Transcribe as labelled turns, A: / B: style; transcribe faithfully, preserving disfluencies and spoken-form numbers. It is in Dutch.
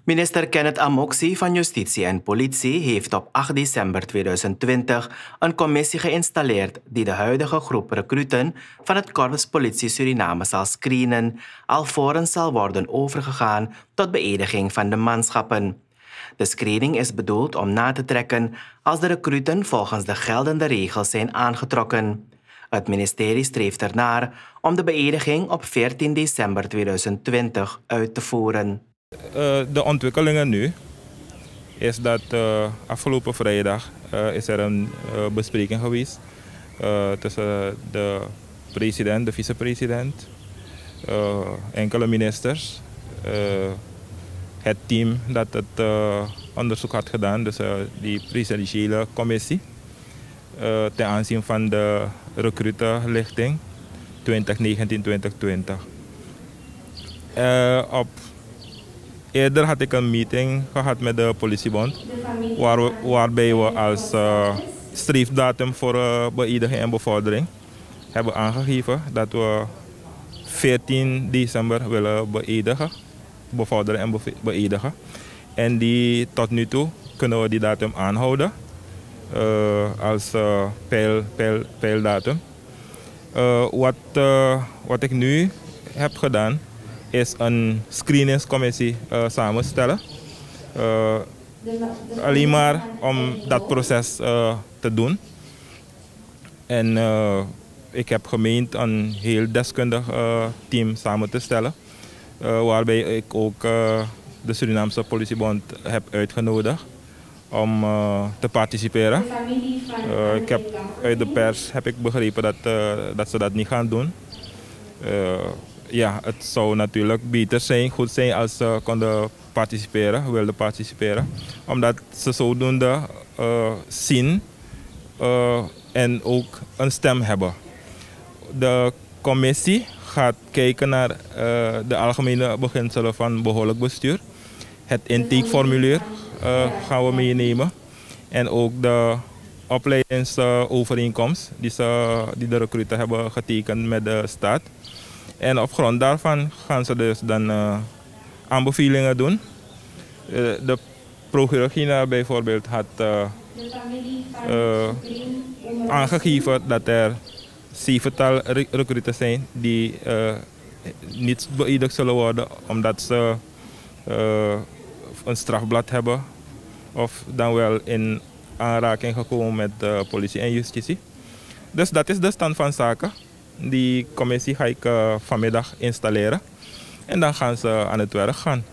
A: Minister Kenneth Amoksi van Justitie en Politie heeft op acht december tweeduizend twintig een commissie geïnstalleerd die de huidige groep recruten van het Korps Politie Suriname zal screenen, alvorens zal worden overgegaan tot beëdiging van de manschappen. De screening is bedoeld om na te trekken als de recruten volgens de geldende regels zijn aangetrokken. Het ministerie streeft ernaar om de beëdiging op veertien december tweeduizend twintig uit te voeren.
B: Uh, de ontwikkelingen nu is dat uh, afgelopen vrijdag uh, is er een uh, bespreking geweest uh, tussen de president, de vicepresident, uh, enkele ministers, uh, het team dat het uh, onderzoek had gedaan, dus uh, die presidentiële commissie, uh, ten aanzien van de recrutenlichting twintig negentien twintig twintig. Uh, op Eerder had ik een meeting gehad met de politiebond, waar we, waarbij we als uh, streefdatum voor uh, beëdiging en bevordering hebben aangegeven dat we veertien december willen beëdigen, bevorderen en be beëdigen. En die, tot nu toe kunnen we die datum aanhouden uh, als uh, peil, peil, peildatum. Uh, wat, uh, wat ik nu heb gedaan is een screeningscommissie uh, samenstellen. Uh, alleen maar om dat proces uh, te doen. En uh, ik heb gemeend een heel deskundig uh, team samen te stellen. Uh, waarbij ik ook uh, de Surinaamse politiebond heb uitgenodigd om uh, te participeren. Uh, ik heb, uit de pers heb ik begrepen dat, uh, dat ze dat niet gaan doen. Uh, Ja, het zou natuurlijk beter zijn, goed zijn als ze konden participeren, wilden participeren. Omdat ze zodoende uh, zien uh, en ook een stem hebben. De commissie gaat kijken naar uh, de algemene beginselen van behoorlijk bestuur. Het intakeformulier uh, gaan we meenemen. En ook de opleidingsovereenkomst die, ze, die de recruten hebben getekend met de staat. En op grond daarvan gaan ze dus dan uh, aanbevelingen doen. Uh, de prochirurgie bijvoorbeeld had uh, uh, aangegeven dat er zevental recruten zijn die uh, niet beëdigd zullen worden omdat ze uh, een strafblad hebben of dan wel in aanraking gekomen met uh, politie en justitie. Dus dat is de stand van zaken. Die commissie ga ik uh, vanmiddag installeren en dan gaan ze aan het werk gaan.